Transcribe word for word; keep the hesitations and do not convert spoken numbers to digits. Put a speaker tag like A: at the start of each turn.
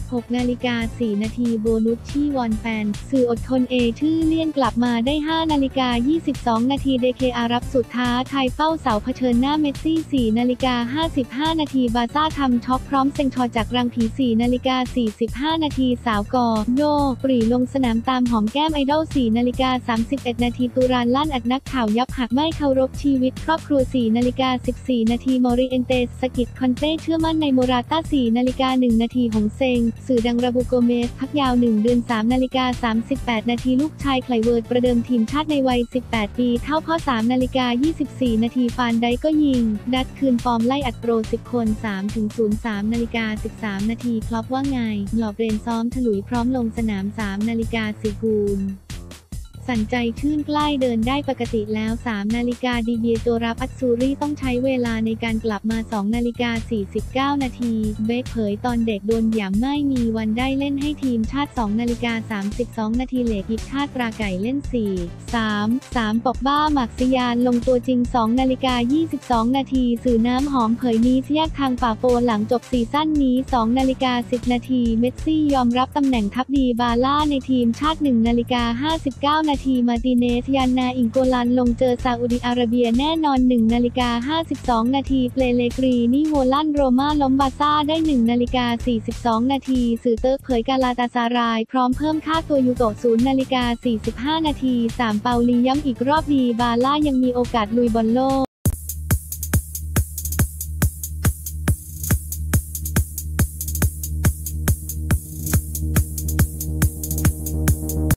A: หกนาฬิกาสี่นาทีโบนุชชี่วอนแฟนสื่ออดทนเอชื่อเลี่ยนกลับมาได้ห้านาฬิกายี่สิบสองนาทีเดเคอารับสุดท้าไทยเฝ้าเสาเผชิญหน้าเมสซี่สี่นาฬิกาห้าสิบห้านาทีบาร์ซ่าทำช็อกพร้อมเซ็งชอจากรังผีสี่นาฬิกาสี่สิบห้านาทีสาวกอโยปรีลงสนามตามหอมแก้มไอดอลสี่นาฬิกาสามสิบเอ็ดนาทีตุรานลั่นอัดนักข่าวยับหักไม่เคารพชีวิตครอบครัวสี่นาฬิกาสิบสี่นาทีมอริเอนเตสสกิดคอนเต้เชื่อมั่นในโมราต้าสี่นาฬิกาหนึ่งนาทีหงเซงสื่อดังระบุโกเมสพักยาวหนึ่งเดือนสามนาฬิกาสามสิบแปดนาทีลูกชายไคลเวิร์ดประเดิมทีมชาติในวัยสิบแปดปีเข้าพ่อสามนาฬิกายี่สิบสี่นาทีฟานไดก็ยิงดัดคืนฟอร์มไล่อัดโปรสิบคนสามถึงศูนย์ สามนาฬิกาสิบสามนาทีคล็อปว่าไงหลอบเรนซ้อมถลุยพร้อมลงสนามสามนาฬิกาสี่กูลสั่นใจชื่นใกล้เดินได้ปกติแล้วสามนาฬิกาดีเบียตัวรับอัตซูรี่ต้องใช้เวลาในการกลับมาสองนาฬิกาสี่สิบเก้านาทีเบคเผยตอนเด็กโดนหยามไม่มีวันได้เล่นให้ทีมชาติสองนาฬิกาสามสิบสองนาทีเหล็กอีกชาติปราไก่เล่นสี่ สาม สามปอกบ้าหมักสยานลงตัวจริงสองนาฬิกายี่สิบสองนาทีสื่อน้ำหอมเผยนี้แยกทางป่าโปหลังจบซีซั่นนี้สองนาฬิกาสิบนาทีเมสซี่ยอมรับตำแหน่งทัพดีบาล่าในทีมชาติหนึ่งนาฬิกาห้าสิบเก้านาทีมาติเนสยานาอิงโกลันลงเจอซาอุดิอาระเบียแน่นอนหนึ่งนาฬิกาห้าสิบสองนาทีเปเลกรีนี่โฮลันโรม่าล้มบาร์ซ่าได้หนึ่งนาฬิกาสี่สิบสองนาทีสื่อเติร์กเผยกาลาตาซารายพร้อมเพิ่มค่าตัวยูโกะศูนย์นาฬิกาสี่สิบห้านาทีสามเปาลีย้ำอีกรอบดีบาล่ายังมีโอกาสลุยบอลโลก